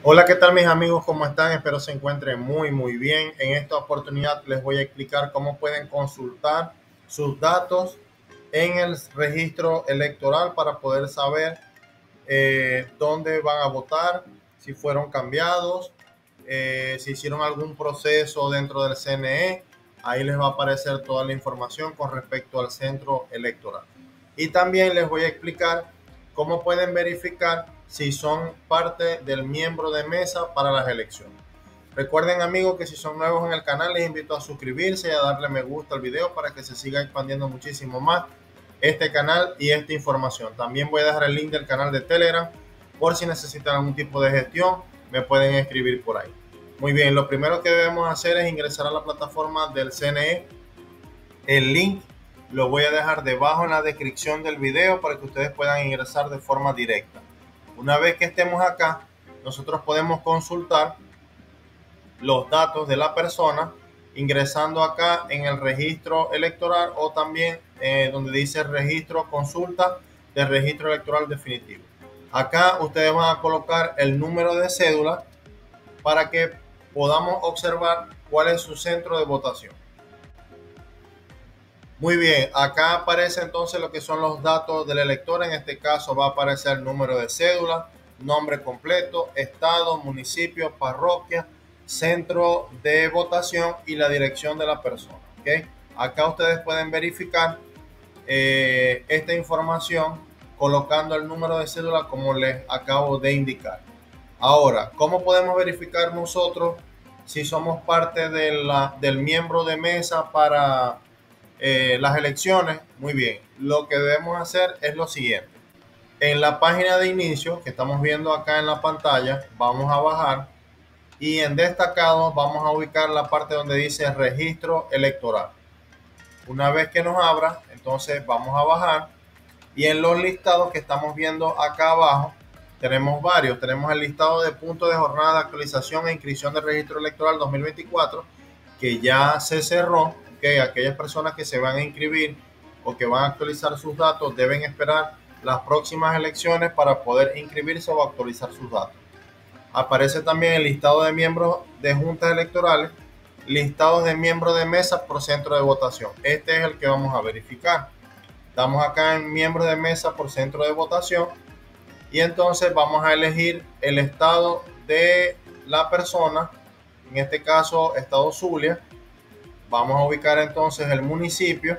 Hola, ¿qué tal mis amigos? ¿Cómo están? Espero se encuentren muy bien. En esta oportunidad les voy a explicar cómo pueden consultar sus datos en el registro electoral para poder saber dónde van a votar, si fueron cambiados, si hicieron algún proceso dentro del CNE. Ahí les va a aparecer toda la información con respecto al centro electoral. Y también les voy a explicar cómo pueden verificar si son parte del miembro de mesa para las elecciones. Recuerden amigos que si son nuevos en el canal les invito a suscribirse y a darle me gusta al video para que se siga expandiendo muchísimo más este canal y esta información. También voy a dejar el link del canal de Telegram por si necesitan algún tipo de gestión, me pueden escribir por ahí. Muy bien, lo primero que debemos hacer es ingresar a la plataforma del CNE. El link lo voy a dejar debajo en la descripción del video para que ustedes puedan ingresar de forma directa. Una vez que estemos acá, nosotros podemos consultar los datos de la persona ingresando acá en el registro electoral o también donde dice registro consulta del registro electoral definitivo. Acá ustedes van a colocar el número de cédula para que podamos observar cuál es su centro de votación. Muy bien, acá aparece entonces lo que son los datos del elector. En este caso va a aparecer el número de cédula, nombre completo, estado, municipio, parroquia, centro de votación y la dirección de la persona. ¿Okay? Acá ustedes pueden verificar esta información colocando el número de cédula como les acabo de indicar. Ahora, ¿cómo podemos verificar nosotros si somos parte del miembro de mesa para las elecciones? Muy bien, lo que debemos hacer es lo siguiente. En la página de inicio que estamos viendo acá en la pantalla, vamos a bajar y en destacado vamos a ubicar la parte donde dice registro electoral. Una vez que nos abra, entonces vamos a bajar y en los listados que estamos viendo acá abajo, tenemos varios. Tenemos el listado de puntos de jornada de actualización e inscripción del registro electoral 2024 que ya se cerró. Okay, aquellas personas que se van a inscribir o que van a actualizar sus datos deben esperar las próximas elecciones para poder inscribirse o actualizar sus datos. Aparece también el listado de miembros de juntas electorales, listados de miembros de mesa por centro de votación. Este es el que vamos a verificar. Estamos acá en miembros de mesa por centro de votación y entonces vamos a elegir el estado de la persona, en este caso estado Zulia. Vamos a ubicar entonces el municipio,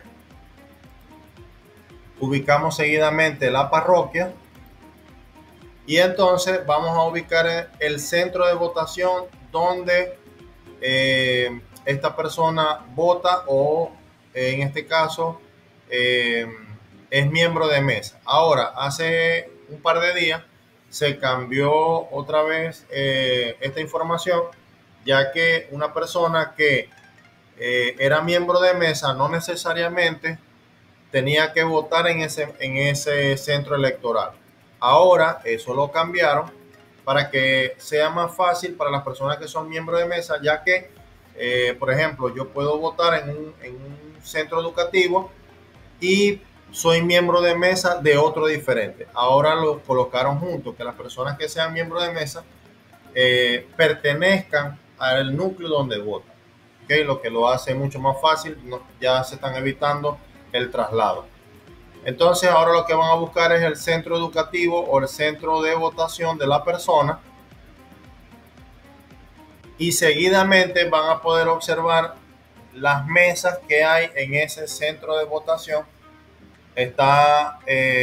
ubicamos seguidamente la parroquia y entonces vamos a ubicar el centro de votación donde esta persona vota o en este caso es miembro de mesa. Ahora, hace un par de días se cambió otra vez esta información, ya que una persona que era miembro de mesa no necesariamente tenía que votar en ese centro electoral. Ahora eso lo cambiaron para que sea más fácil para las personas que son miembros de mesa, ya que, por ejemplo, yo puedo votar en un centro educativo y soy miembro de mesa de otro diferente. Ahora lo colocaron juntos, que las personas que sean miembros de mesa pertenezcan al núcleo donde votan. ¿Okay? Lo que lo hace mucho más fácil, ya se están evitando el traslado. Entonces ahora lo que van a buscar es el centro educativo o el centro de votación de la persona y seguidamente van a poder observar las mesas que hay en ese centro de votación. Está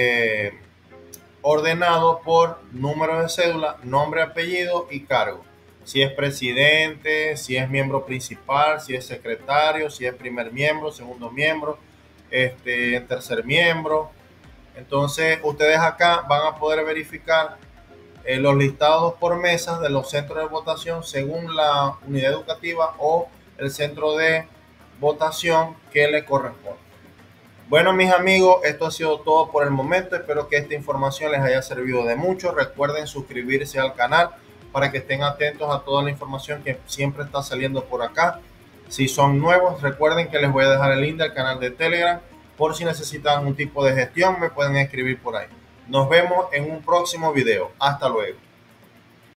ordenado por número de cédula, nombre, apellido y cargo. Si es presidente, si es miembro principal, si es secretario, si es primer miembro, segundo miembro, tercer miembro. Entonces ustedes acá van a poder verificar los listados por mesas de los centros de votación según la unidad educativa o el centro de votación que le corresponde. Bueno, mis amigos, esto ha sido todo por el momento. Espero que esta información les haya servido de mucho. Recuerden suscribirse al canal para que estén atentos a toda la información que siempre está saliendo por acá. Si son nuevos, recuerden que les voy a dejar el link del canal de Telegram. Por si necesitan algún tipo de gestión, me pueden escribir por ahí. Nos vemos en un próximo video. Hasta luego.